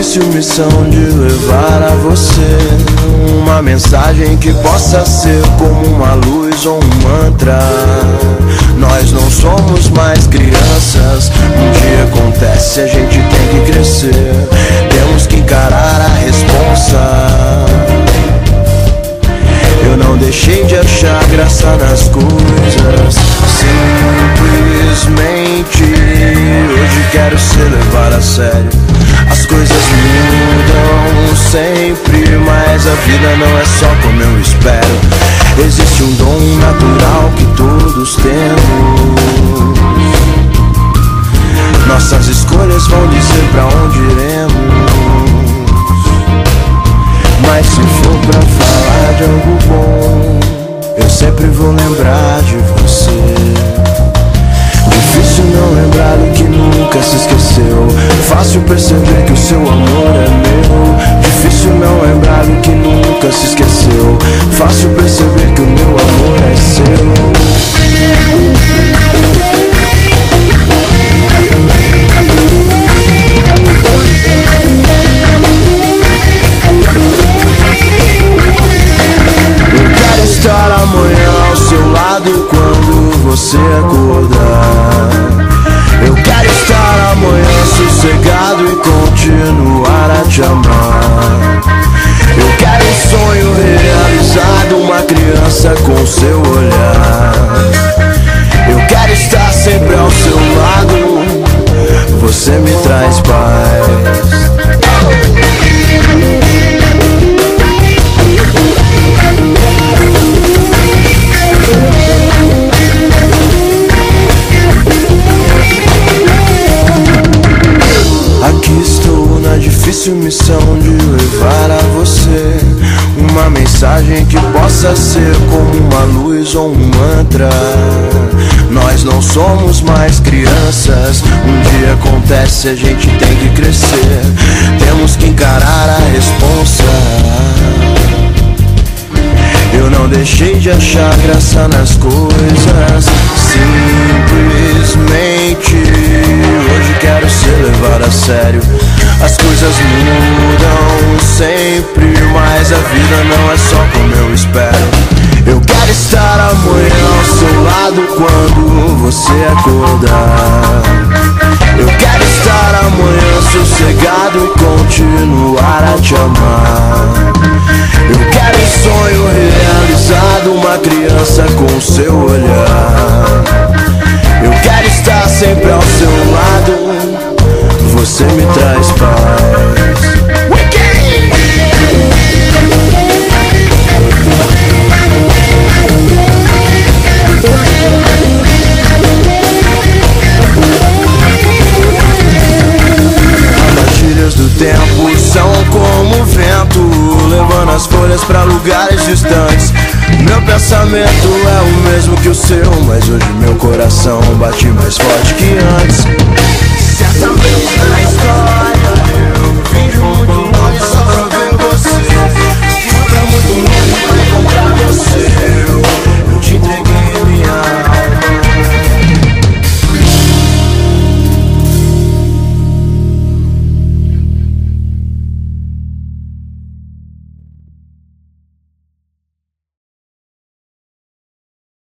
difícil missão de levar a você uma mensagem que possa ser como uma luz ou um mantra. Nós não somos mais crianças, um dia acontece, a gente tem que crescer. Temos que encarar a responsa. Eu não deixei de achar graça nas coisas, simplesmente hoje quero ser levado a sério. As coisas mudam sempre, mas a vida não é só como eu espero. Existe um dom natural que todos temos. Nossas escolhas vão dizer pra onde iremos. Mas se for pra falar de algo bom, eu sempre vou lembrar de você. Difícil não lembrar do que nunca se esqueceu. Fácil perceber que o seu amor é meu. Difícil não lembrar do que nunca se esqueceu. Fácil perceber que o meu amor é seu. Estar amanhã ao seu lado quando você acordar. Eu quero estar amanhã sossegado e continuar a te amar. Eu quero um sonho realizado, uma criança com seu olhar. Eu quero estar sempre ao seu lado, você me traz paz. Aqui estou na difícil missão de levar a você uma mensagem que possa ser como uma luz ou um mantra. Nós não somos mais crianças, um dia acontece, a gente tem que crescer. Temos que encarar a responsa. Eu não deixei de achar graça nas coisas, simplesmente hoje quero ser levado a sério. As coisas mudam sempre, mas a vida não é só como eu espero. Eu quero estar amanhã ao seu lado quando você acordar. Eu quero estar amanhã sossegado e continuar a te amar. Eu quero um sonho realizado, uma criança com seu olhar. Eu quero estar sempre ao seu lado, você me traz paz. Armadilhas do tempo são como o vento, levando as folhas pra lugares distantes. Meu pensamento é o mesmo que o seu, mas hoje meu coração bate mais forte que antes.